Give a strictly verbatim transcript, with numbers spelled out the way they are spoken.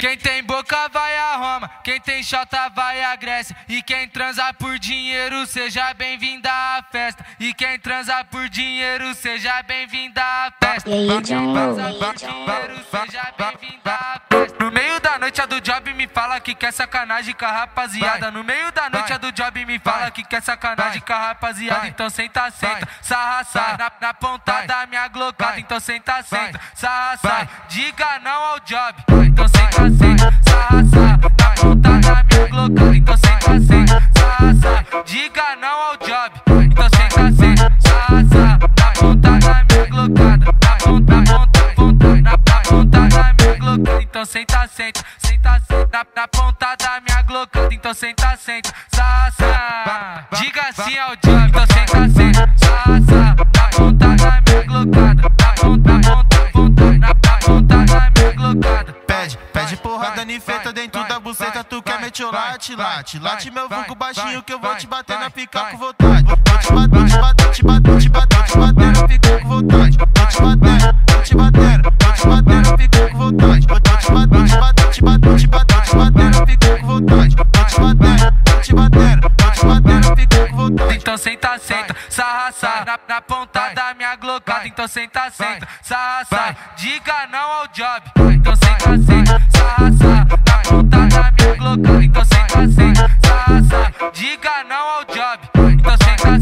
Quem tem boca vai a Roma, quem tem xota vai a Grécia. E quem transa por dinheiro, seja bem-vinda à festa. E quem transa por dinheiro, seja bem-vinda à festa. E aí, John Lowe? Dinheiro, seja bem-vinda à festa. No meio da noite a do job me fala que quer sacanagem com a rapaziada. No meio da noite a do job me fala que quer sacanagem com a rapaziada. Então senta, senta, sarra, sarra na, na ponta da minha glocada. Então senta, senta, sarra, sarra, diga não ao job. Então senta, senta, sarra, sarra na ponta da minha glocada. Então senta, senta, sarra, sarra, diga não ao job. Então senta, senta, sarra, sarra na ponta da minha glocada. Na ponta, ponta, ponta, na ponta da minha glocada. Então senta, senta, senta, senta na, na ponta da minha glocada. Então senta, senta, sarra, sarra, diga sim ao job. Então senta, senta, sarra, sarra na ponta da minha glocada. Na ponta, ponta, ponta, na ponta da minha glocada. Pede, pede porrada nifeta dentro da buceta. Tu quer meter o late, late. Late meu vulgo baixinho que eu vou te bater na pica com vontade. Vou te bater, te bater, te bater, te bater, te bater na pica com vontade. Vou te bater, vou te bater, vou te bater na pica com vontade. Vou te bater, te bater, te bater, te bater, te bater na pica com vontade. Vou te bater, vou te bater, vou te bater na pica com vontade. Então senta, senta, sarra, sarra na, na ponta da minha glocada. Então senta, senta, sarra, sarra, diga não ao job. Então senta, senta, sarra, sarra na ponta da minha glocada. Então senta, senta, sarra, sarra, diga não ao job. Então senta,